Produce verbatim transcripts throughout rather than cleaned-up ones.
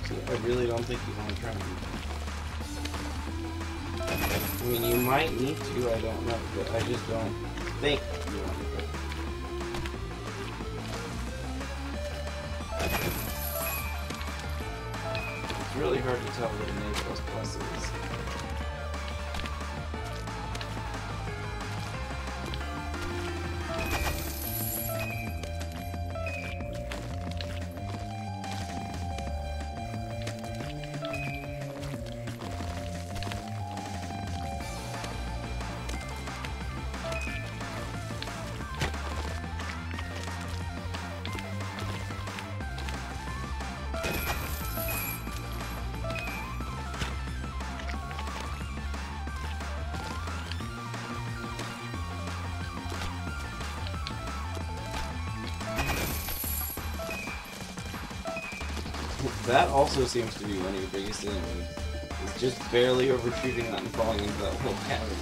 See, I really don't think you want to try and do that. I mean, you might need to, I don't know, but I just don't think you want to try. It's really hard to tell what an A plus plus is. That also seems to be one of your biggest enemies. It's just barely overshooting that and falling into that little cavity.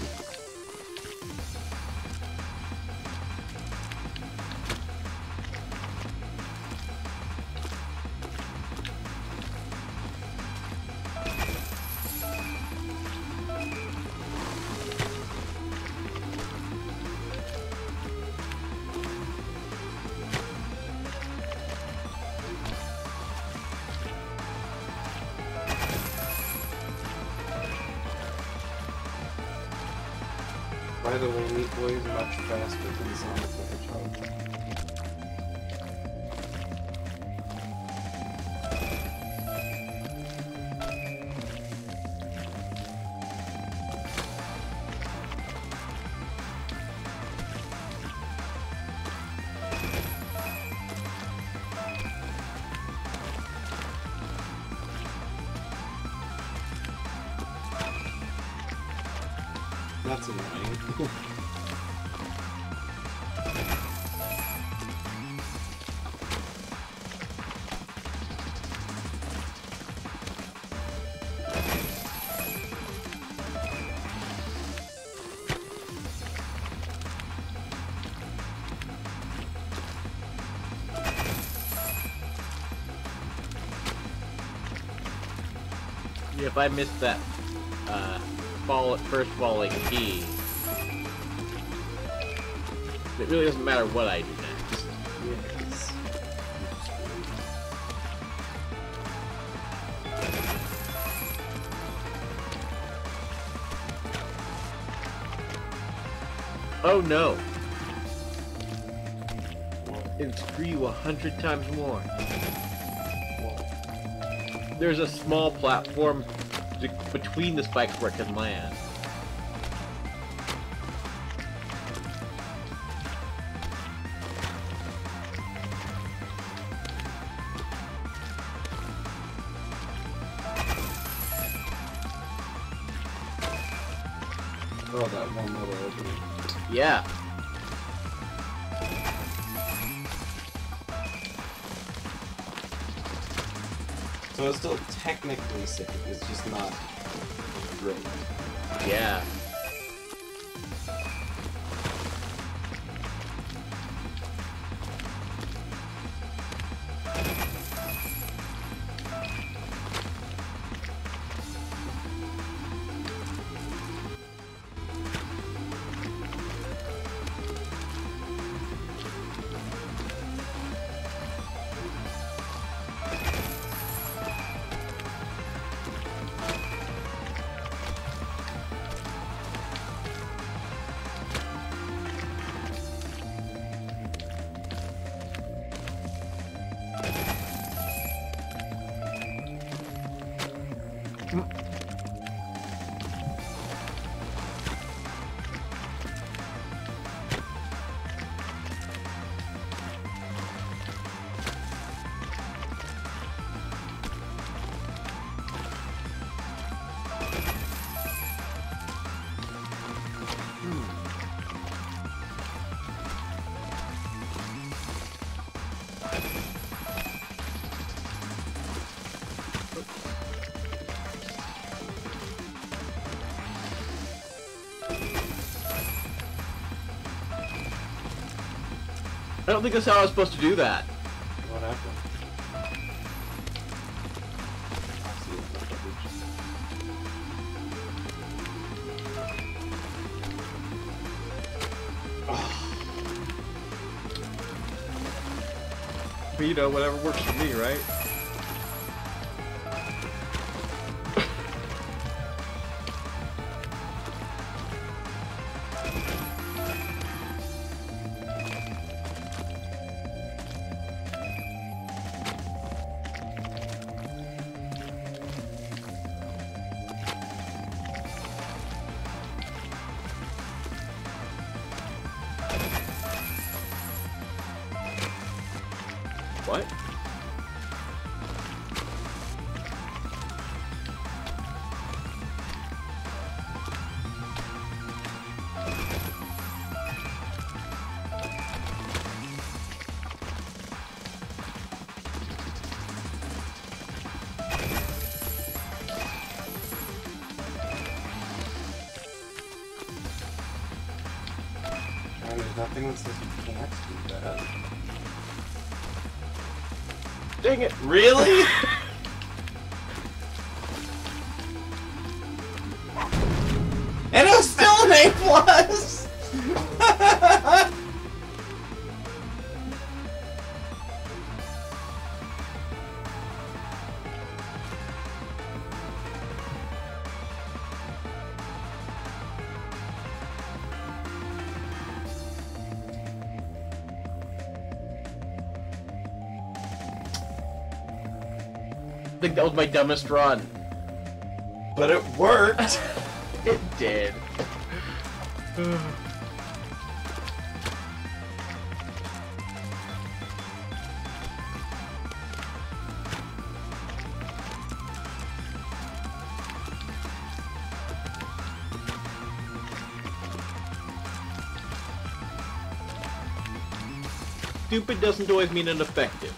By the way, Meat Boy is much faster than Sonic the Hedgehog. That's annoying. Yeah, if I missed that uh, fall first falling key, it really doesn't matter what I do next. Yes. Oh no! It'd screw you a hundred times more. There's a small platform between the spikes where it can land. Oh, that one little opening. Yeah. So it's still technically safe, it's just not great. Yeah. I don't think that's how I was supposed to do that. What happened? you know, whatever works for me, right? What? And there's nothing that says you can't do that. Dang it! Really? And it was still an A plus. I think that was my dumbest run. But it worked. It did. Stupid doesn't always mean ineffective.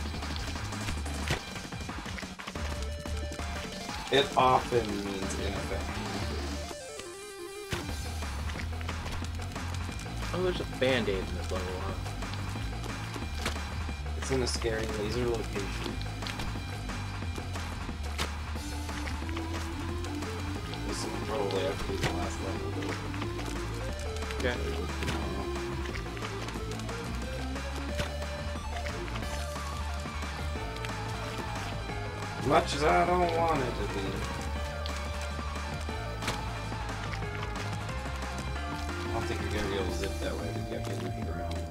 It often means ineffective. Oh, there's a band-aid in this level, huh? It's in a scary laser location. This will probably have to be the last level, though. Okay. As much as I don't want it to be. I don't think you're gonna be able to zip that way to get me to the ground.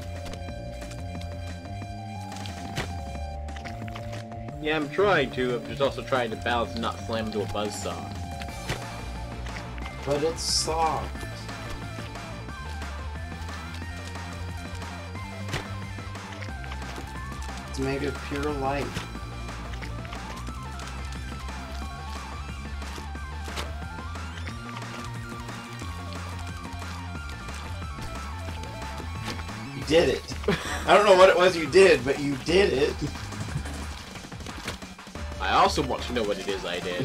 Yeah, I'm trying to. I'm just also trying to balance and not slam into a buzzsaw. But it's soft. It's made of pure light. You did it. I don't know what it was you did, but you did it. I also want to know what it is I did.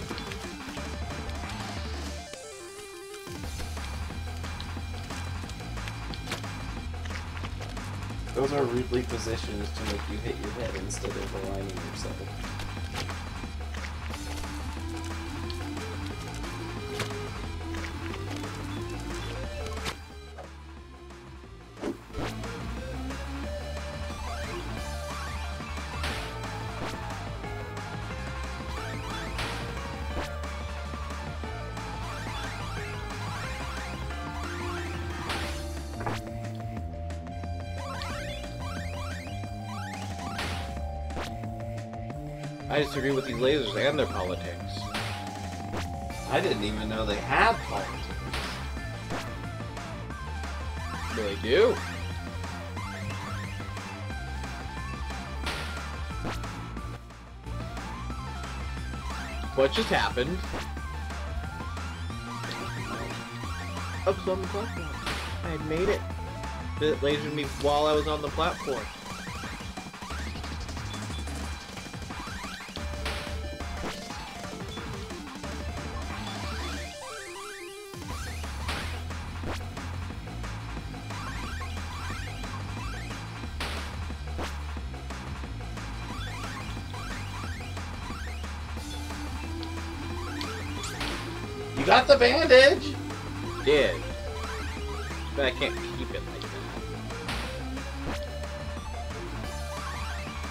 Those are rudely positions to make you hit your head instead of aligning yourself. I disagree with these lasers and their politics. I didn't even know they had politics. They do. What just happened? I was on the platform. I had made it. It lasered me while I was on the platform. You got the bandage! Did. But I can't keep it like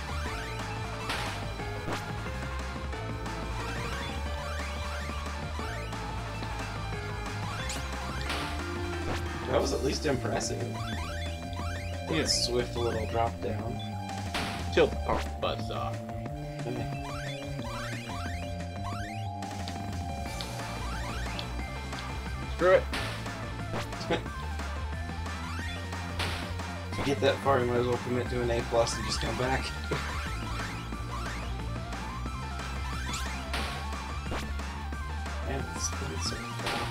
was at least impressive. Yeah. That swift little drop down. Chill the pump buzzsaw. Okay. Screw it. If you get that far, you might as well commit to an A plus and just come back. Man, it's been so fast.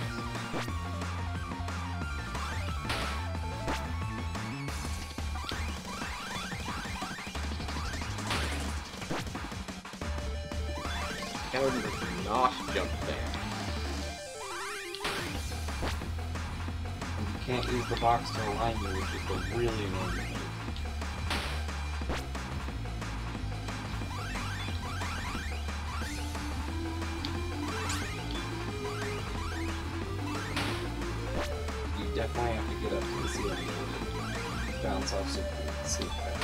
Coward does not jump there. And you can't use the box to align you, which is the really annoying thing. You definitely have to get up to the ceiling and bounce off so you can see it fast.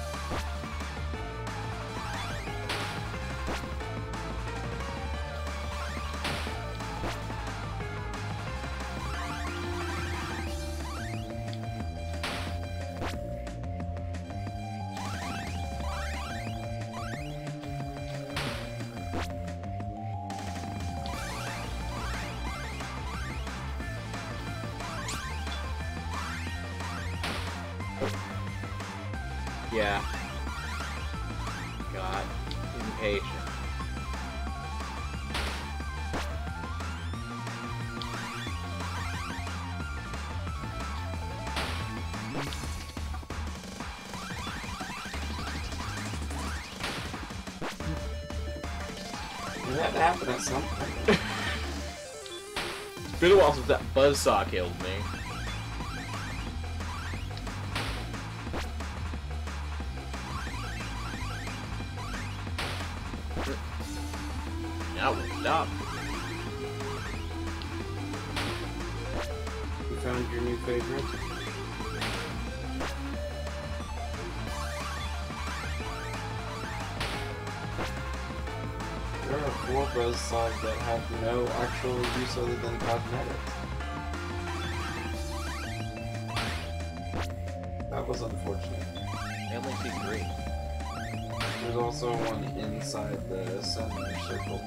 Yeah. Got impatient. It had to happen at some point. It's been a while since that buzzsaw killed me. Now we'll stop. You found your new favorite? There are four buzzsaws that have no actual use other than cosmetics. That was unfortunate. I only see three. There's also one inside the center circle.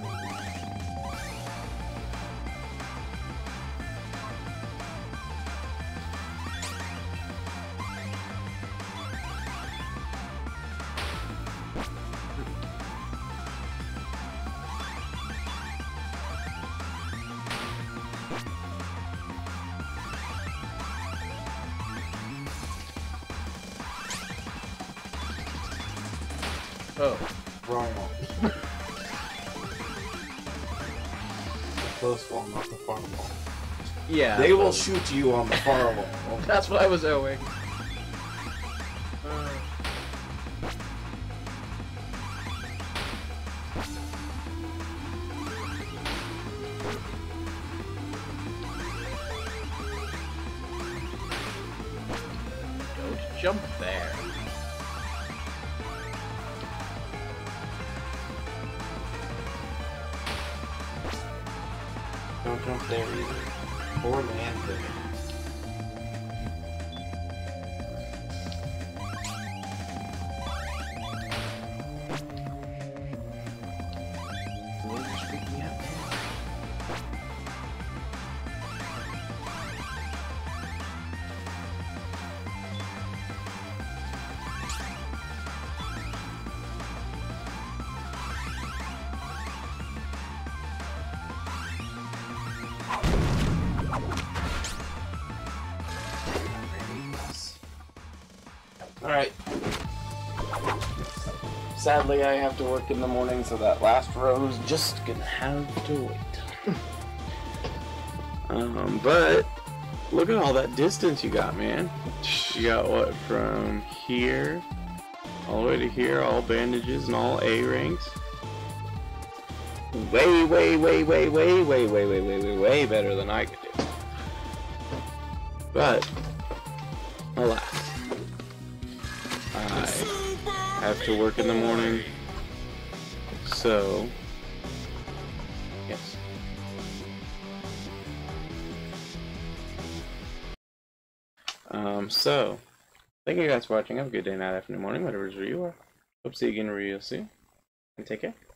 Oh. Wrong one. The close wall, not the far wall. Yeah. They will shoot you on the far wall. That's what I was owing. Uh. Don't jump there. Don't jump there either. Or land there. The laser's freaking me out, man. Alright. Sadly, I have to work in the morning, so that last row is just gonna have to wait. um, but look at all that distance you got, man. You got what, from here all the way to here, all bandages and all A ranks. Way, way, way, way, way, way, way, way, way, way, way better than I could do. But, alas. I have to work in the morning, so yes. Um, so, thank you guys for watching. Have a good day, night, afternoon, morning, whatever it is where you are. Hope to see you again real soon. And take care.